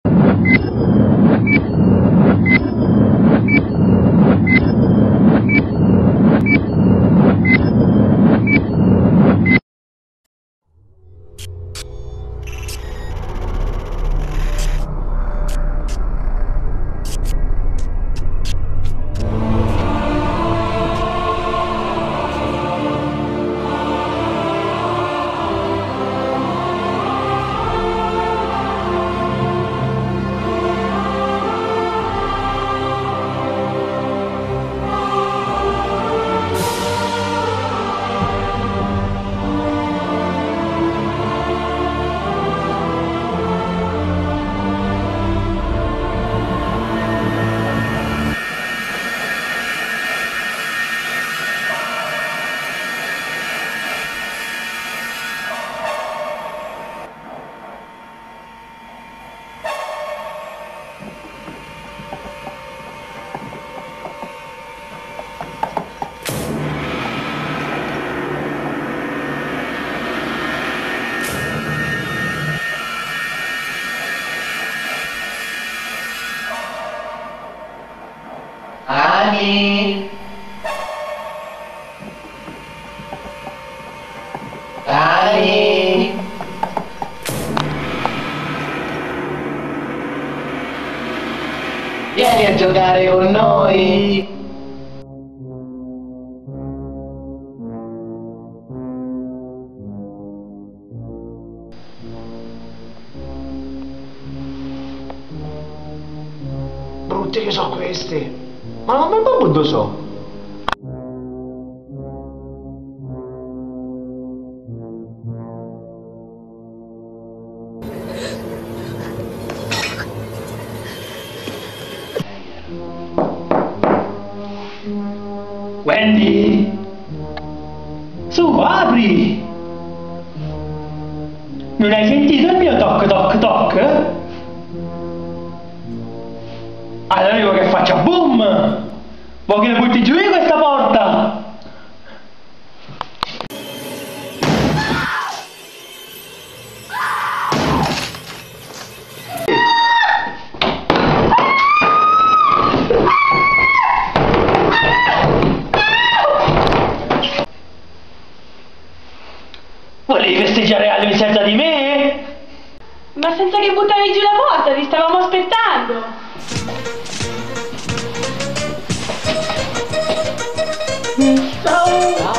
Ani! Ani! Vieni a giocare con noi! Brutti che so questi! Ma non mi babbo so! Wendy! Su, apri! Non hai sentito il mio toc toc toc? Allora io che faccia boom! Vuoi che la butti giù io questa porta? Volevi festeggiare Halloween senza di me? Ma senza che buttavi giù la porta, ti stavamo aspettando! Ciao!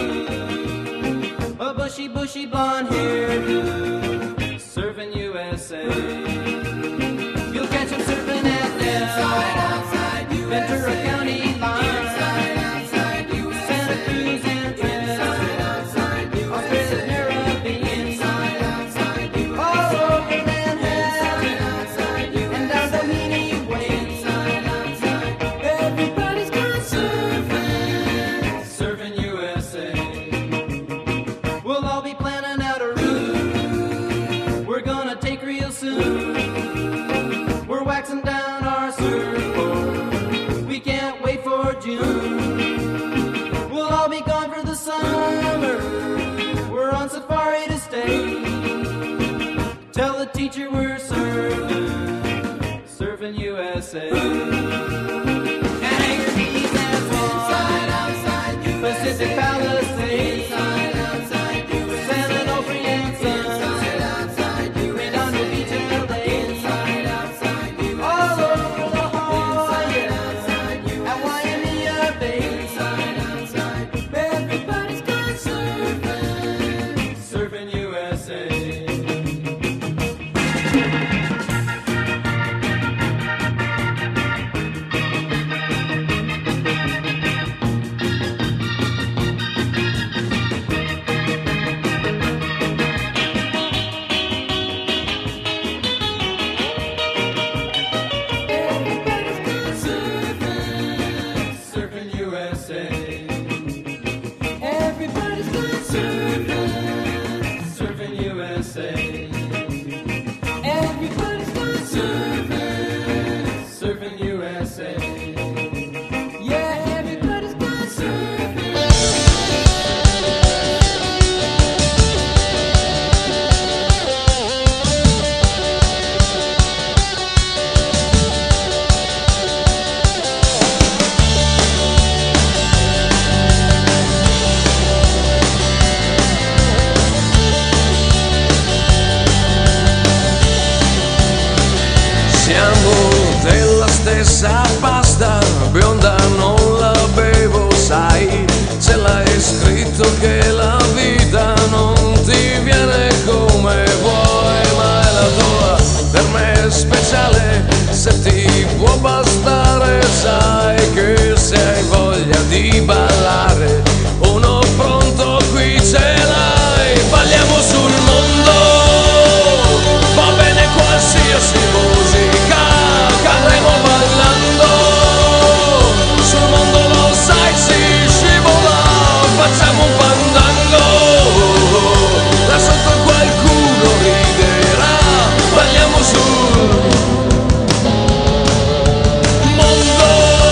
Bushy blonde hairdo, surfing USA. USA. You'll catch them surfing at the Ventura County line. Santa Cruz and Australia's Caribbean. All over Manhattan and down Doheny Way. Everybody's gone surfing, surfing USA. We'll all be planning out a route we're gonna take real soon. We're waxing down our surfboard, we can't wait for June. We'll all be gone for the summer, we're on safari to stay. Tell the teacher we're surfing, surfing USA. And Anchor Keys and Swan, Pacific Palisades, San Onofre and Sun, Redondo Beach and LA, all over La Jolla and Waimea Bay. Everybody's gone surfing, surfing USA. Everybody's gone surfing, surfing USA. Everybody's gone surfing, surfing USA. Yeah, everybody's gone surfing. Siamo della stessa pasta, bionda non la bevo, sai, ce l'hai scritto che la vita non ti viene come vuoi, ma è la tua, per me è speciale, se ti può bastare, sai che se hai voglia di ballare, uno pronto qui ce l'hai, balliamo sul mondo, va bene qualsiasi musica, cadremo ballando, sul mondo lo sai si scivola, facciamo un fandango, là sotto qualcuno riderà, balliamo sul mondo.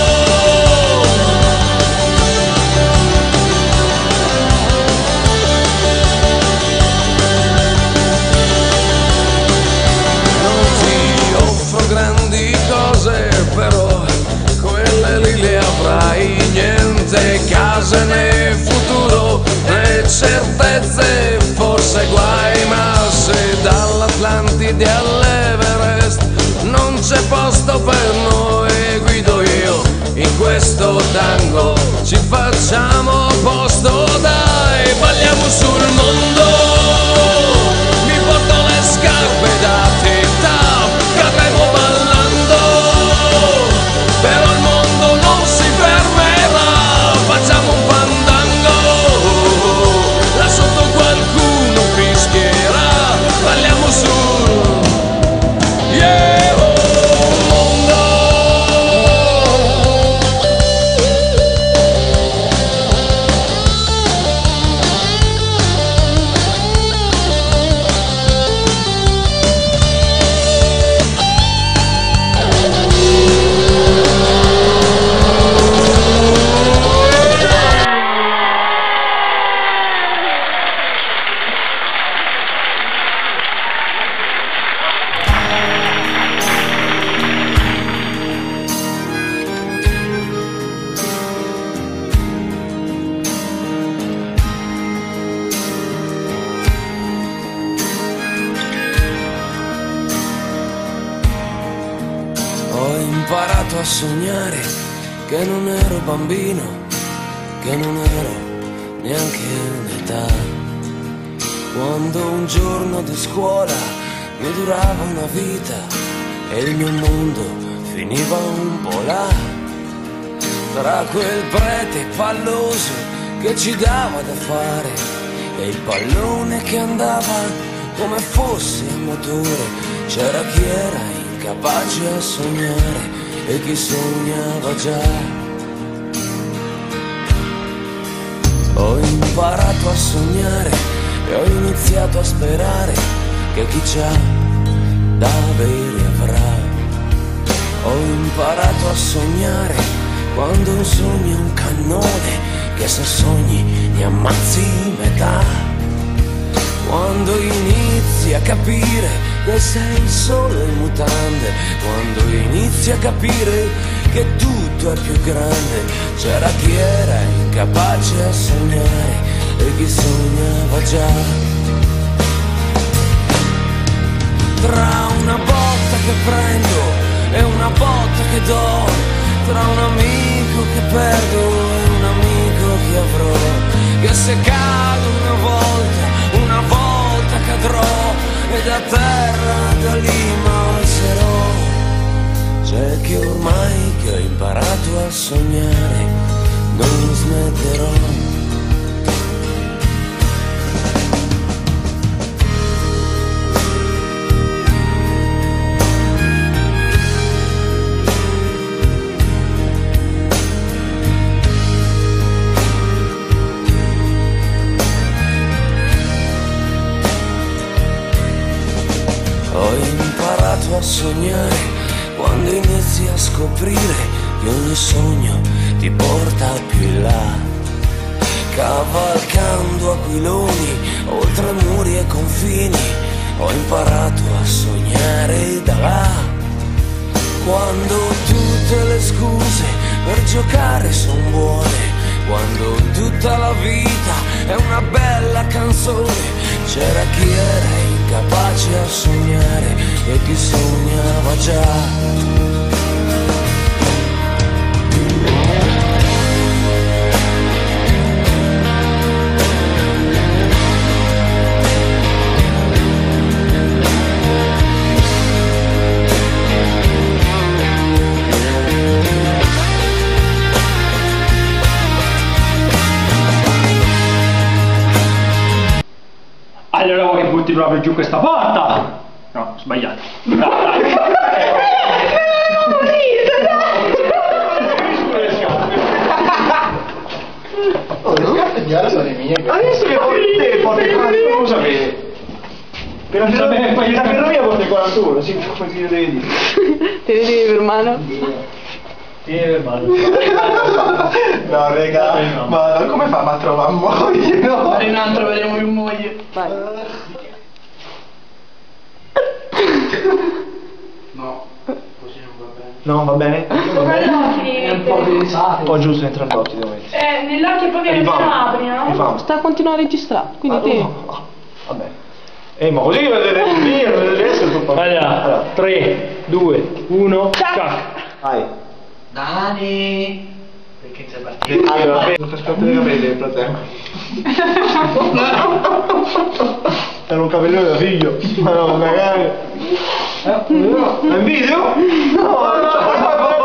Non ti offro grandi cose, però quelle lì le avrai, niente case né futuro né certezze, forse guai, ma se dall'Atlantide all'Everest non c'è posto per noi, guido io in questo tango, ci facciamo posto, dai, balliamo sul mondo, mi porto le scarpe da tip-top, cadremo ballando, però il mondo non si fermerà, facciamo un fandango, là sotto qualcuno fischierà, balliamo sul yeah, mondo. imparato a sognare che non ero bambino, che non ero neanche un'età. Quando un giorno di scuola mi durava una vita e il mio mondo finiva un po' là, tra quel prete palloso che ci dava da fare e il pallone che andava come fosse il motore. C'era chi era incapace a sognare e chi sognava già. Ho imparato a sognare e ho iniziato a sperare che chi c'ha da avere avrà. Ho imparato a sognare quando un sogno è un cannone che se sogni ne ammazzi metà. Quando inizi a capire che sei solo in mutande, quando inizi a capire che tutto è più grande. C'era chi era incapace a sognare e chi sognava già. Tra una botta che prendo e una botta che do, tra un amico che perdo e un amico che avrò, che se cado una volta cadrò e da terra da lì m'alzerò. C'è che ormai che ho imparato a sognare non smetterò. Ho imparato a sognare quando inizi a scoprire che ogni sogno ti porta più in là, cavalcando aquiloni oltre muri e confini. Ho imparato a sognare da là, quando tutte le scuse per giocare son buone, quando tutta la vita è una bella canzone. C'era chi era incapace a sognare e chi sognava già. Allora vuoi che butti proprio giù questa porta? No, sbagliato. Oh, le scarpe di Ara sono le mie. Adesso che porti 41, lo sapevi. Per la ferrovia porti 41, sì, così lo devi dire. Te ne devi per mano? No, raga, ma come fa a trovare moglie? No? In un altro vedremo più moglie. Vai. No, così non va bene. No, va bene? È un po' Un po' giusto entro all'occhio, devo mettere. Nell'occhio proprio non apri, no? Rifamo. Sta continuando a registrare, quindi te. Vabbè. Ma così vedete il mio, vedete tutto. Allora, 3, 2, 1, ciao. Vai. Dani! Perché sei partito? Allora, non ti aspetto i capelli nel frattempo. Era un capellone da figlio. Ma no, magari. È un video? No,